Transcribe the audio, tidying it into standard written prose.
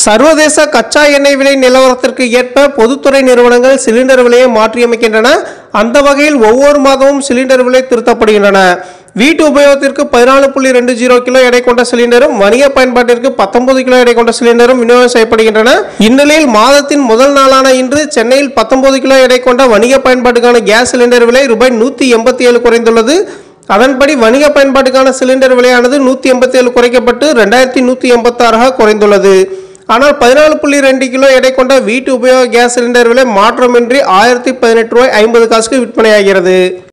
சர்வதேச கச்சா எண்ணெய் விலை நிலவரத்திற்கு ஏற்ப பொதுத்துறை நிறுவனங்கள் சிலிண்டர் விலையை மாற்றியமைக்கின்றன. அந்த வகையில் ஒவ்வொரு மாதமும் சிலிண்டர் விலை திருத்தப்படுகின்றன. வீட்டு உபயோகத்திற்கு 14.20 கிலோ எடை கொண்ட சிலிண்டரும் வணிக பயன்பாட்டிற்கு 19 கிலோ எடை கொண்ட சிலிண்டரும் விநியோகம் செய்யப்படுகின்றன. இந்நிலையில் மாதத்தின் முதல் நாளான இன்று சென்னையில் 19 கிலோ எடை கொண்ட வணிக பயன்பாட்டுக்கான கேஸ் சிலிண்டர் விலை ரூபாய் 187 குறைந்துள்ளது. அதன்படி வணிக பயன்பாட்டுக்கான சிலிண்டர் விலையானது 187 குறைக்கப்பட்டு 2186 குறைந்துள்ளது. ஆனால் 14.2 கிலோ எடை கொண்ட வீட்டு உபயோக கேஸ் சிலிண்டர் விலை மாற்றமின்றி 1018 ரூபாய் 50 காசுக்கு விற்பனையாகிறது.